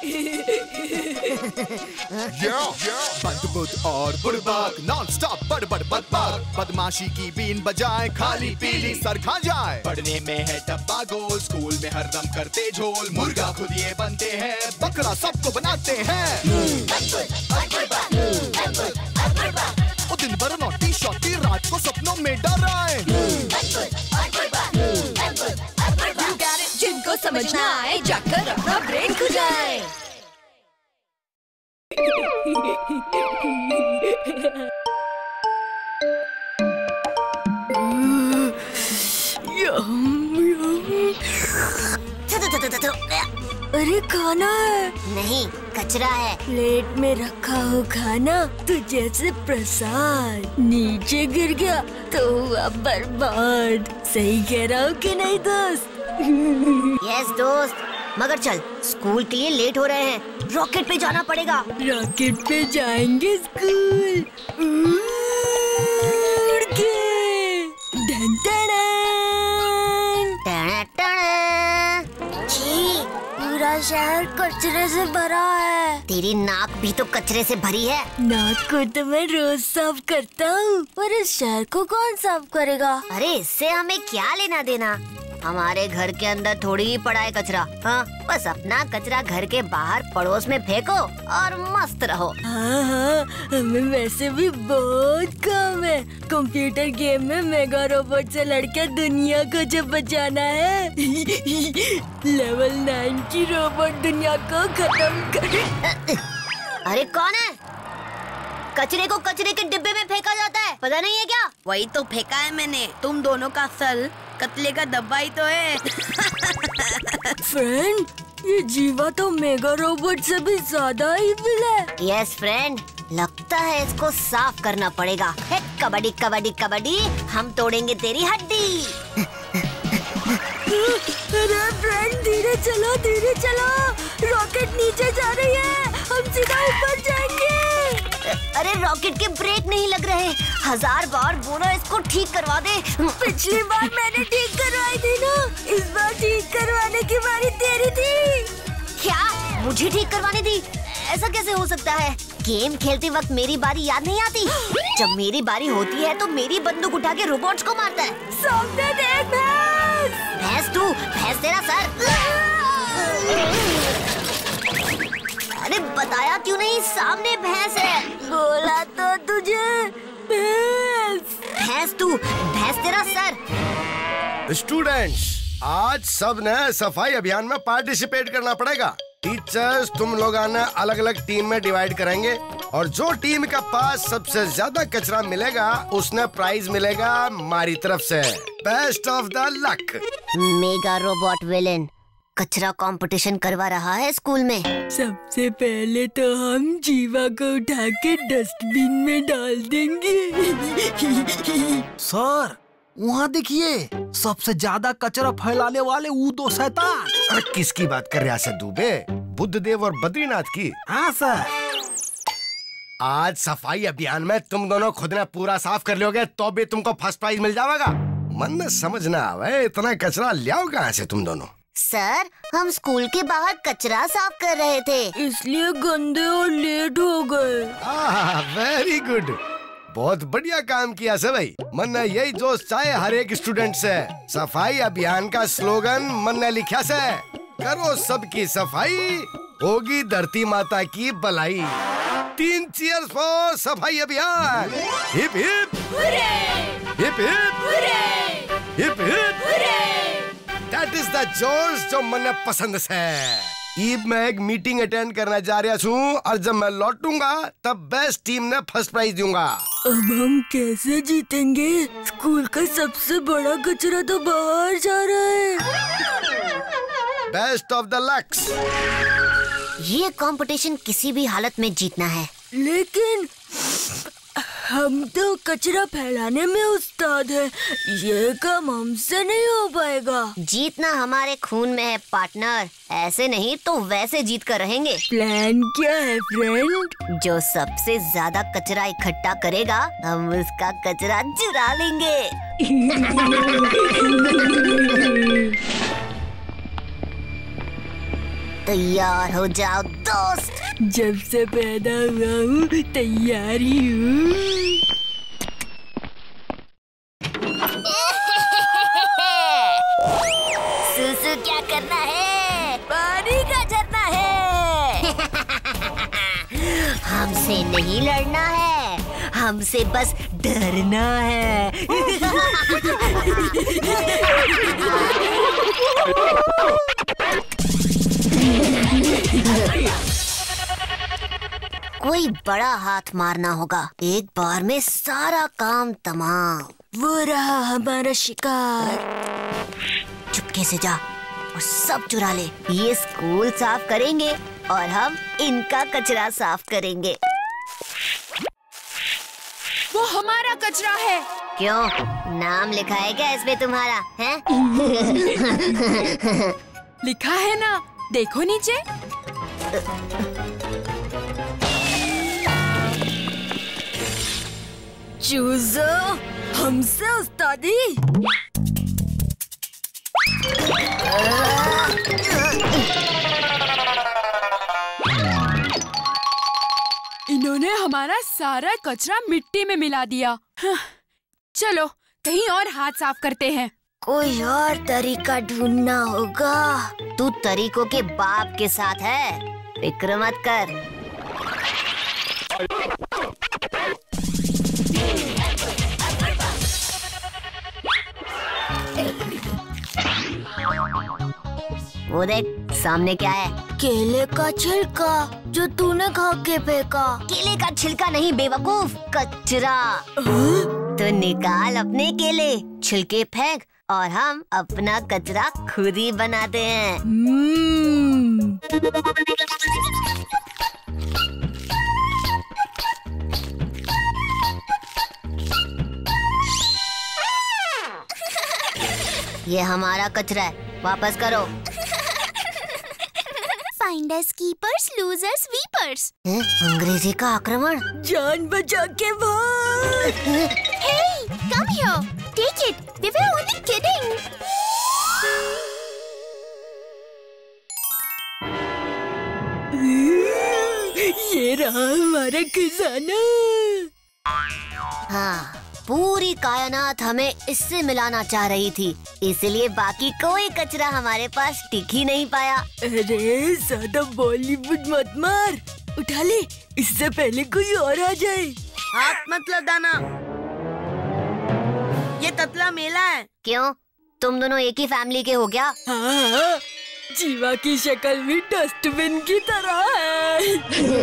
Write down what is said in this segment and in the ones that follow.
बंदबुध और बुड़बक non stop बड़ बदबक, बदमाशी की बीन बजाए खाली पीली सर खा जाए। पढ़ने में है डब्बा गोल, स्कूल में हरदम करते झोल, मुर्गा खुद ये बनते हैं, बकरा सबको बनाते हैं। वो दिन भर नौटी शौटी, रात को सपनों में डराए। जिनको समझना आए जाकर अपना ब्रेन खुजाए। अरे खाना है। नहीं, कचरा है। प्लेट में रखा हो खाना तो जैसे प्रसाद, नीचे गिर गया तो हुआ बर्बाद। सही कह रहा हूँ कि नहीं दोस्त? यस दोस्त, मगर चल, स्कूल के लिए लेट हो रहे हैं, रॉकेट पे जाना पड़ेगा। रॉकेट पे जाएंगे स्कूल उड़ के। डन पूरा शहर कचरे से भरा है। तेरी नाक भी तो कचरे से भरी है। नाक को तो मैं रोज साफ करता हूँ, पर इस शहर को कौन साफ करेगा? अरे इससे हमें क्या लेना देना? हमारे घर के अंदर थोड़ी ही पड़ा है कचरा। हाँ, बस अपना कचरा घर के बाहर पड़ोस में फेंको और मस्त रहो। हाँ, हमें वैसे भी बहुत काम है। कंप्यूटर गेम में मेगा रोबोट से लड़के दुनिया को जब बचाना है। लेवल 9 की रोबोट दुनिया को खत्म कर। अरे कौन है? कचरे को कचरे के डिब्बे में फेंका जाता है, पता नहीं है क्या? वही तो फेंका है मैंने। तुम दोनों का सल कतले का डब्बा ही तो है। फ्रेंड, ये जीवा तो मेगा रोबोट से भी ज्यादा इविल है। यस फ्रेंड, लगता है इसको साफ करना पड़ेगा। हे कबड्डी कबड्डी कबड्डी, हम तोड़ेंगे तेरी हड्डी। अरे फ्रेंड, धीरे चलो, रॉकेट नीचे जा रही है, हम सीधा ऊपर जाएंगे। अरे रॉकेट के ब्रेक नहीं लग रहे। 1000 बार बोलो इसको ठीक करवा दे। पिछली बार मैंने ठीक करवाई थी ना, इस बार ठीक करवाने की बारी तेरी थी। क्या? मुझे ठीक करवानी थी? ऐसा कैसे हो सकता है? गेम खेलते वक्त मेरी बारी याद नहीं आती? जब मेरी बारी होती है तो मेरी बंदूक उठा के रोबोट्स को मारता है। सामने देख भैंस। भैंस तू? भैंस तेरा सर। अरे बताया क्यों नहीं? सामने भैंस है। बोला तो तुझे। भैंस तू? भैंस तेरा सर। स्टूडेंट्स, आज सब ने सफाई अभियान में पार्टिसिपेट करना पड़ेगा। टीचर्स तुम लोग अलग अलग टीम में डिवाइड करेंगे और जो टीम के पास सबसे ज्यादा कचरा मिलेगा उसने प्राइज मिलेगा हमारी तरफ से। Best of the luck. Mega robot villain कचरा कंपटीशन करवा रहा है स्कूल में। सबसे पहले तो हम जीवा को उठा के डस्टबिन में डाल देंगे। सर, वहाँ देखिए, सबसे ज्यादा कचरा फैलाने वाले वो दो शैतान। अरे किसकी बात कर रहा है दुबे? बुद्धदेव और बद्रीनाथ की? हाँ सर। आज सफाई अभियान में तुम दोनों खुद ने पूरा साफ कर लोगे तो भी तुमको फर्स्ट प्राइज मिल जाएगा। मन में समझ ना आवे, इतना कचरा लियाओ कहाँ से तुम दोनों? सर, हम स्कूल के बाहर कचरा साफ कर रहे थे, इसलिए गंदे और लेट हो गए। वेरी गुड, बहुत बढ़िया काम किया से भाई। मन ने यही जोश चाहे हर एक स्टूडेंट से। सफाई अभियान का स्लोगन मन ने लिखा से, करो सबकी सफाई, होगी धरती माता की भलाई। 3 चीयर्स फॉर सफाई अभियान। Hip hip hip hip hip hip. That is the जोश जो मने पसंद है। ईब मैं एक मीटिंग अटेंड करना जा रहा हूँ और जब मैं लौटूंगा तब बेस्ट टीम ने फर्स्ट प्राइज दूंगा। अब हम कैसे जीतेंगे? स्कूल का सबसे बड़ा कचरा तो बाहर जा रहा है। Best of the lucks. ये कंपटीशन किसी भी हालत में जीतना है। लेकिन हम तो कचरा फैलाने में उस्ताद हैं, ये काम हमसे नहीं हो पाएगा। जीतना हमारे खून में है पार्टनर, ऐसे नहीं तो वैसे जीत कर रहेंगे। प्लान क्या है फ्रेंड? जो सबसे ज्यादा कचरा इकट्ठा करेगा हम उसका कचरा चुरा लेंगे। तैयार हो जाओ दोस्त। जब से पैदा हुआ हूँ तैयार ही हूँ। सुसु क्या करना है? पानी का झरना है। हमसे नहीं लड़ना है, हमसे बस डरना है। कोई बड़ा हाथ मारना होगा, एक बार में सारा काम तमाम। वो रहा हमारा शिकार। चुपके से जा और सब चुरा ले। ये स्कूल साफ करेंगे और हम इनका कचरा साफ करेंगे। वो हमारा कचरा है। क्यों, नाम लिखा है क्या इसमें तुम्हारा? है? लिखा है ना, देखो नीचे। चूजो, हमसे उस्तादी। इन्होंने हमारा सारा कचरा मिट्टी में मिला दिया। चलो कहीं और हाथ साफ करते हैं। कोई और तरीका ढूंढना होगा। तू तरीकों के बाप के साथ है, फिक्र मत कर। वो देख, सामने क्या है? केले का छिलका जो तूने खा के फेंका। केले का छिलका नहीं बेवकूफ, कचरा। तो निकाल अपने केले, छिलके फेंक और हम अपना कचरा खुद ही बनाते हैं। ये हमारा कचरा है, वापस करो। Finders keepers, losers weepers. अंग्रेजी का आक्रमण। जान बचा के भाग। Hey, come here. Take it. We were only kidding. ये रहा हमारा खजाना। हाँ, पूरी कायनात हमें इससे मिलाना चाह रही थी, इसलिए बाकी कोई कचरा हमारे पास टिक ही नहीं पाया। अरे ज्यादा बॉलीवुड मत मार, उठा ले, इससे पहले कोई और आ जाए। हाथ मत लगाना, ये ततला मेला है। क्यों, तुम दोनों एक ही फैमिली के हो क्या? हाँ, जीवा की शक्ल भी डस्टबिन की तरह है।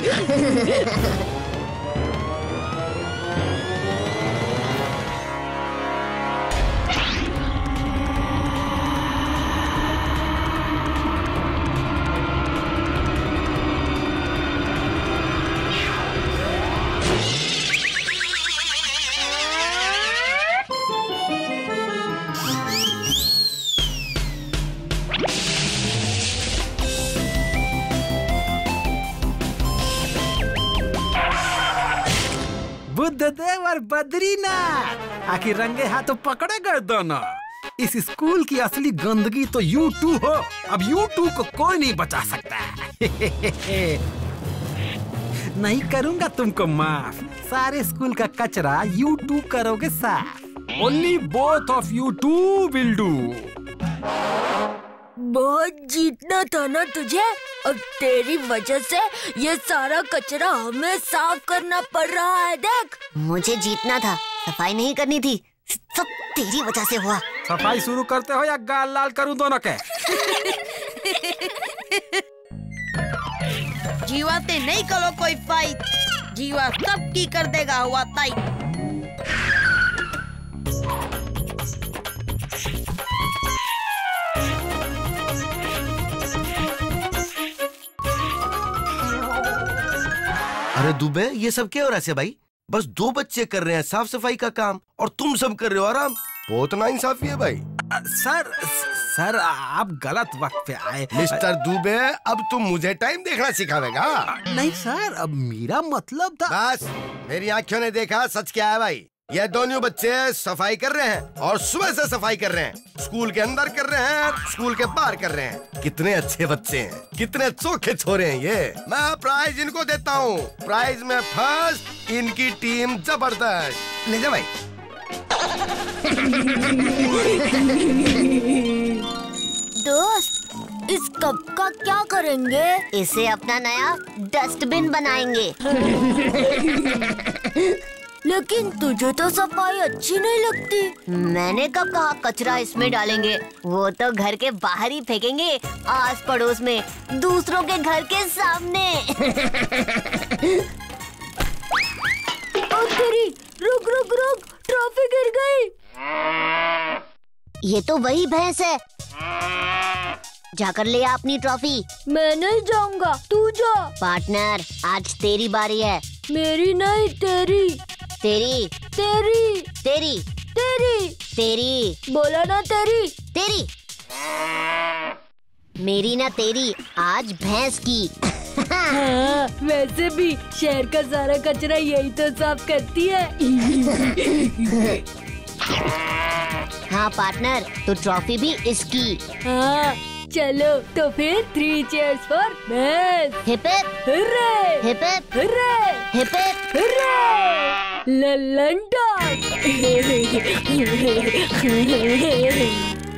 बुद्धदेव और बद्रीनाथ आखिर रंगे हाथों पकड़े गए दोनों। इस स्कूल की असली गंदगी तो U2 हो, अब U2 को कोई नहीं बचा सकता। नहीं करूंगा तुमको माफ, सारे स्कूल का कचरा U2 करोगे साफ। Only both of you two will do. बहुत जीतना था ना तुझे, अब तेरी वजह से ये सारा कचरा हमें साफ करना पड़ रहा है। देख, मुझे जीतना था, सफाई नहीं करनी थी, सब तेरी वजह से हुआ। सफाई शुरू करते हो या गाल लाल करूं दोनों के? जीवा ते नहीं करो कोई फाइट, जीवा सब की कर देगा हुआ ताई। अरे दुबे, ये सब क्या हो रहा है भाई? बस 2 बच्चे कर रहे हैं साफ सफाई का काम और तुम सब कर रहे हो आराम। बहुत नाइंसाफी है भाई। सर आप गलत वक्त पे आए। मिस्टर दुबे, अब तुम मुझे टाइम देखना सिखावेगा? नहीं सर, अब मेरा मतलब था। बस, मेरी आंखों ने देखा, सच क्या है भाई? ये दोनों बच्चे सफाई कर रहे हैं और सुबह से सफाई कर रहे हैं। स्कूल के अंदर कर रहे हैं, स्कूल के बाहर कर रहे हैं। कितने अच्छे बच्चे हैं, कितने चोखे छोरे हैं ये। मैं प्राइज इनको देता हूँ। प्राइज में फर्स्ट, इनकी टीम जबरदस्त। ले जा भाई। दोस्त, इस कप का क्या करेंगे? इसे अपना नया डस्टबिन बनाएंगे। लेकिन तुझे तो सफाई अच्छी नहीं लगती। मैंने कब कहा कचरा इसमें डालेंगे? वो तो घर के बाहर ही फेंकेंगे, आस पड़ोस में, दूसरों के घर के सामने। ओ तेरी, रुक रुक रुक, ट्रॉफी गिर गई। ये तो वही भैंस है। जाकर ले आ अपनी ट्रॉफी। मैं नहीं जाऊंगा, तू जा। पार्टनर, आज तेरी बारी है। मेरी नहीं, तेरी। तेरी तेरी तेरी तेरी तेरी बोला ना, तेरी। तेरी मेरी ना तेरी, आज भैंस की। हाँ, वैसे भी शहर का सारा कचरा यही तो साफ करती है। हाँ पार्टनर, तो ट्रॉफी भी इसकी। हाँ चलो, तो फिर 3 cheers फॉर भैंस। Hip hip hurray, hip hip hurray, hip hip. Hurray. Lalan dog.